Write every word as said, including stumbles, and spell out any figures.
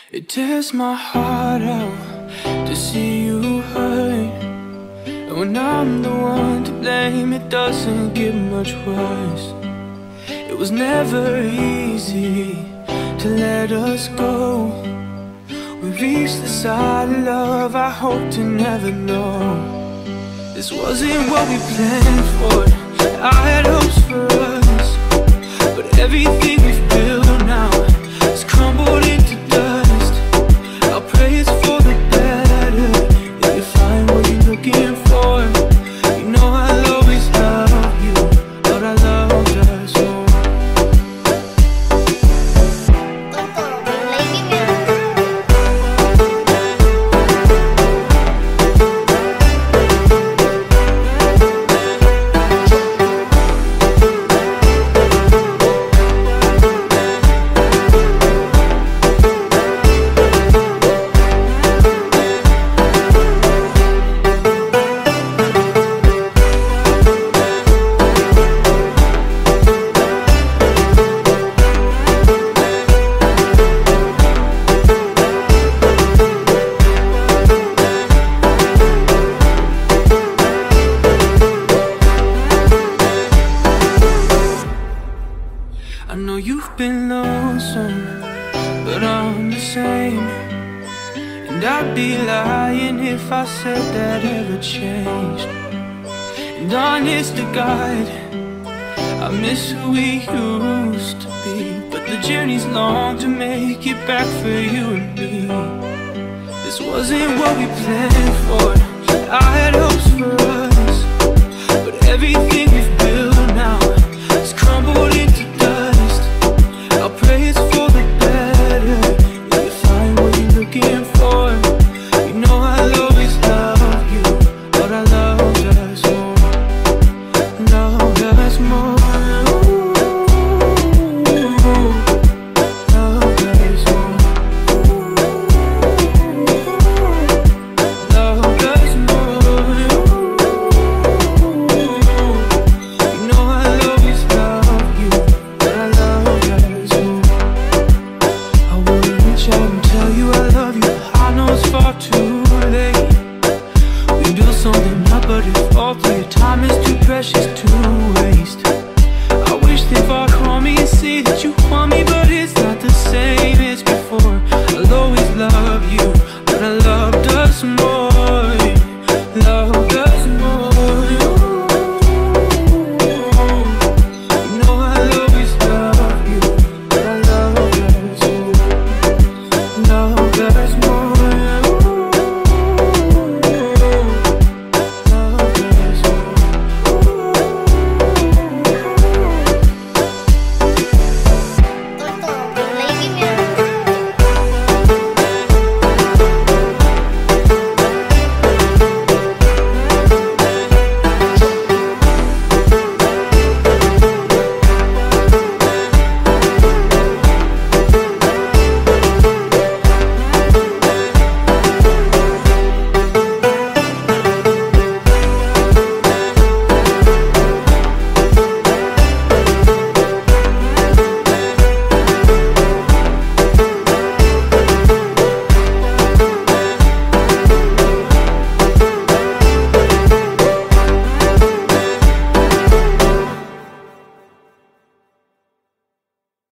It tears my heart out to see you hurt. And when I'm the one to blame, it doesn't get much worse. It was never easy to let us go. We reached the side of love I hope to never know. This wasn't what we planned for. I had hopes for us, but everything we've built now has crumbled into dust. I'll pray it's for the better. If you find what you're looking for, you know I'll always love you, but I loved us more. I know you've been lonesome, but I'm the same. And I'd be lying if I said that ever changed. And honest to God, I miss who we used to be. But the journey's long to make it back for you and me. This wasn't what we planned for. I had hopes for us, but everything we've